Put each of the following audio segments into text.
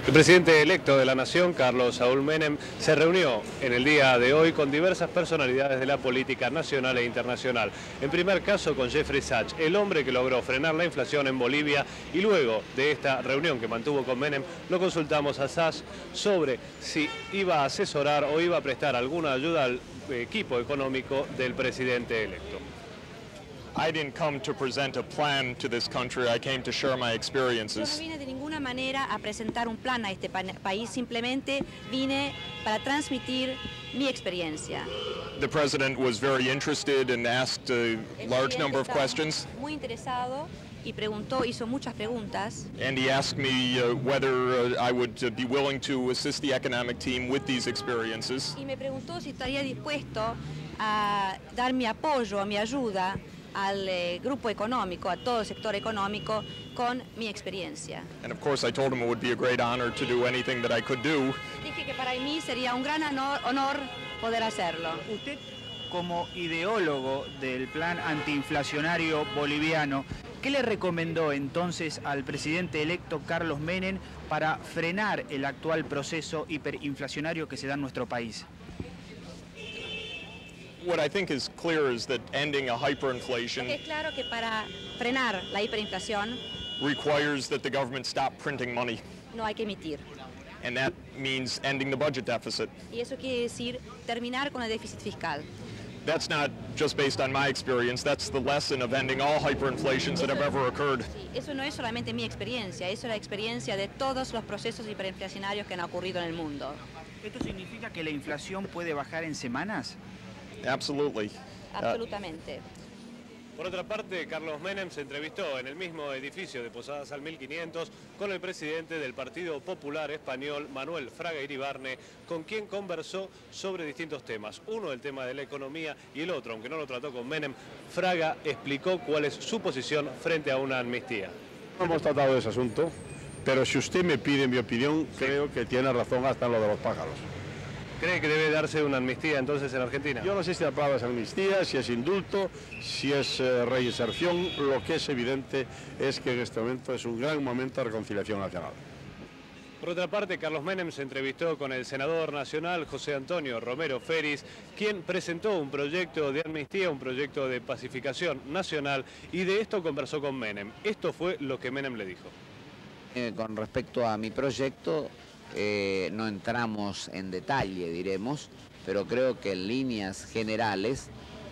El presidente electo de la Nación, Carlos Saúl Menem, se reunió en el día de hoy con diversas personalidades de la política nacional e internacional. En primer caso con Jeffrey Sachs, el hombre que logró frenar la inflación en Bolivia, y luego de esta reunión que mantuvo con Menem, lo consultamos a Sachs sobre si iba a asesorar o iba a prestar alguna ayuda al equipo económico del presidente electo. I didn't come to present a plan to this country, I came to share my Yo no experiences. vine de ninguna manera a presentar un plan a este país, simplemente vine para transmitir mi experiencia. The president was very interested and asked a large number of questions. Muy interesado y hizo muchas preguntas. And he asked me whether I would be willing to assist the economic team with these experiences. Y me preguntó si estaría dispuesto a dar mi apoyo, mi ayuda al grupo económico, a todo el sector económico, con mi experiencia. And of course I told him it would be a great honor to do anything that I could do. Dije que para mí sería un gran honor poder hacerlo. Usted, como ideólogo del plan antiinflacionario boliviano, ¿qué le recomendó entonces al presidente electo Carlos Menem para frenar el actual proceso hiperinflacionario que se da en nuestro país? What I think is clear is that ending a Lo que hyperinflation es claro que para frenar la hiperinflación requires that the government stop printing money. no hay que emitir. And that means ending the budget deficit. Y eso quiere decir terminar con el déficit fiscal. That's not just based on my experience, that's the lesson of ending all hyperinflations that have ever occurred. Sí, eso no es solamente mi experiencia, eso es la experiencia de todos los procesos hiperinflacionarios que han ocurrido en el mundo. ¿Esto significa que la inflación puede bajar en semanas? Absolutely. Absolutamente. Por otra parte, Carlos Menem se entrevistó en el mismo edificio de Posadas al 1500 con el presidente del Partido Popular Español, Manuel Fraga Iribarne, con quien conversó sobre distintos temas. Uno, el tema de la economía, y el otro, aunque no lo trató con Menem, Fraga explicó cuál es su posición frente a una amnistía. No hemos tratado ese asunto, pero si usted me pide mi opinión, creo que tiene razón hasta en lo de los pájaros. ¿Cree que debe darse una amnistía entonces en Argentina? Yo no sé si la palabra es amnistía, si es indulto, si es reinserción. Lo que es evidente es que en este momento es un gran momento de reconciliación nacional. Por otra parte, Carlos Menem se entrevistó con el senador nacional José Antonio Romero Feris, quien presentó un proyecto de amnistía, un proyecto de pacificación nacional, y de esto conversó con Menem. Esto fue lo que Menem le dijo. Con respecto a mi proyecto, no entramos en detalle, diremos, pero creo que en líneas generales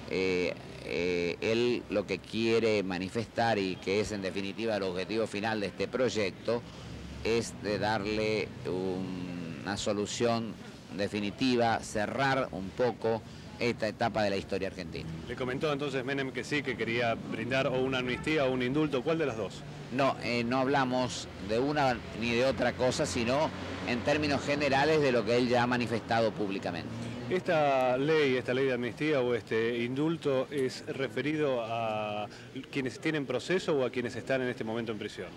él lo que quiere manifestar, y que es en definitiva el objetivo final de este proyecto, es de darle una solución definitiva, cerrar un poco esta etapa de la historia argentina. Le comentó entonces Menem que sí, que quería brindar o una amnistía o un indulto. ¿Cuál de las dos? No, no hablamos de una ni de otra cosa, sino en términos generales de lo que él ya ha manifestado públicamente. ¿Esta ley de amnistía o este indulto es referido a quienes tienen proceso o a quienes están en este momento en prisión?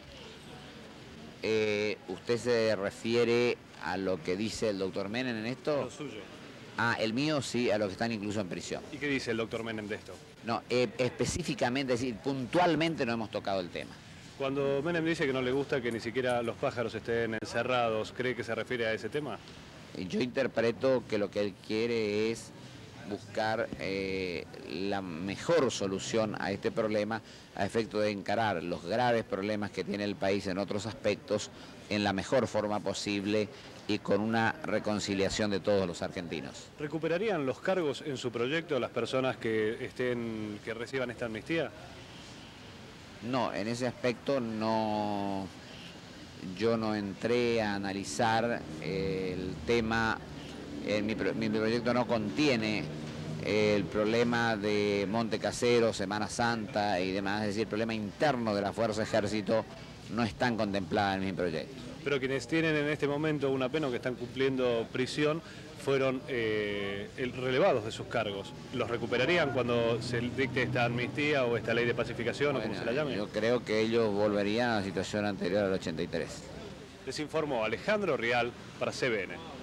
¿Usted se refiere a lo que dice el doctor Menem en esto? Lo suyo. Ah, el mío sí, a los que están incluso en prisión. ¿Y qué dice el doctor Menem de esto? No, específicamente, es decir, puntualmente no hemos tocado el tema. Cuando Menem dice que no le gusta que ni siquiera los pájaros estén encerrados, ¿cree que se refiere a ese tema? Yo interpreto que lo que él quiere es buscar la mejor solución a este problema, a efecto de encarar los graves problemas que tiene el país en otros aspectos en la mejor forma posible y con una reconciliación de todos los argentinos. ¿Recuperarían los cargos en su proyecto las personas que reciban esta amnistía? No, en ese aspecto no. Yo no entré a analizar el tema. Mi proyecto no contiene el problema de Monte Casero, Semana Santa y demás, es decir, el problema interno de la Fuerza Ejército no están contempladas en mi proyecto. Pero quienes tienen en este momento una pena o que están cumpliendo prisión fueron relevados de sus cargos. ¿Los recuperarían cuando se dicte esta amnistía o esta ley de pacificación, o como se la llame? Yo creo que ellos volverían a la situación anterior al 83. Les informó Alejandro Rial para CBN.